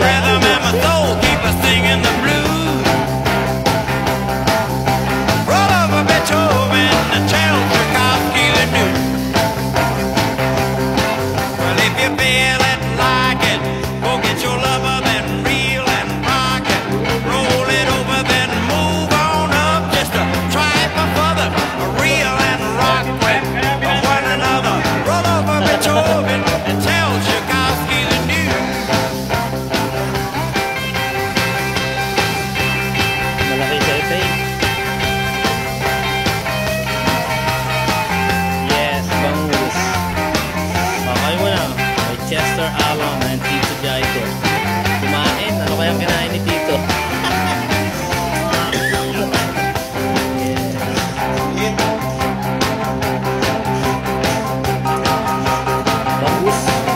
rhythm and my soul keep us singing the blues. Roll over Beethoven and tell Tchaikovsky the news. Well, if you feel it like it, go get your lover, then reel and rock it. Roll it over, then move on up just a tribe further. Reel and rock with one another. Roll over Beethoven and tell Tchaikovsky the news. Malaki sa ito eh. Yes, bangus. Okay mo na. May Chester Alam and Tito Jaito. Kumain. Ano kayang kinain ni Tito? Bangus.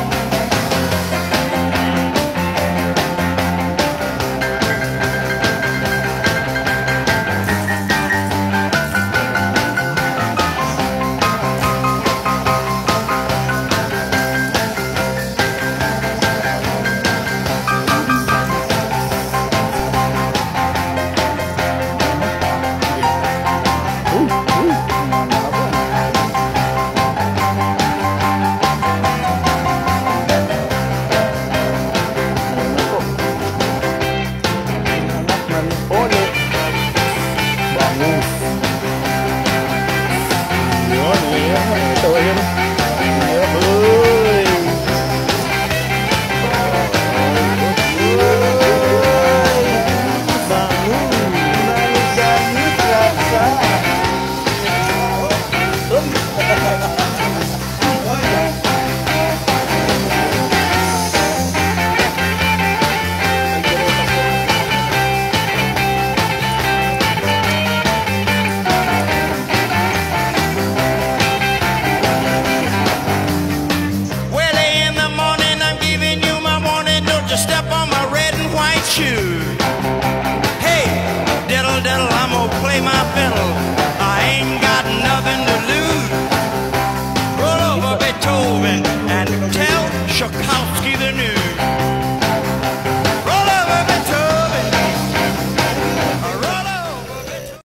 Well, in the morning I'm giving you my warning. Don't you step on my red and white shoes. Hey, diddle diddle, I'm gonna play my fiddle.